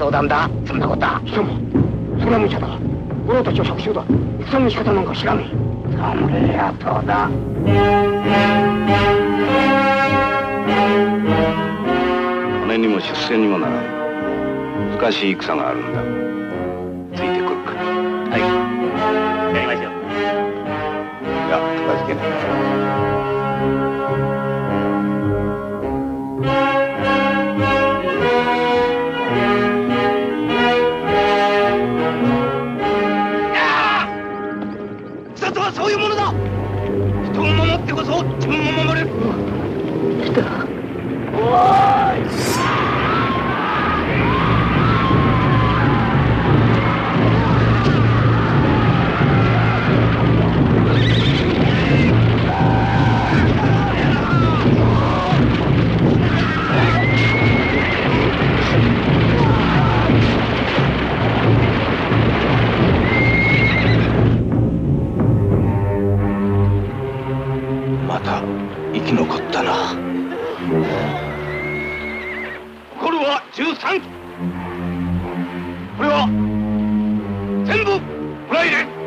冗談だ。そんなことは。貴様、それは無茶だ。五郎たちは百姓だ。戦の仕方なんか知らねえ。侍やとだ。 骨にも出世にもならん難しい戦があるんだ。ついてくるか。 はい、やりましょう。 いや、かたじけない。 そういうものだ。人を守ってこそ自分も守れる。来た。おーい。 また生き残ったな。 残るは13機。これは全部もらい入れ。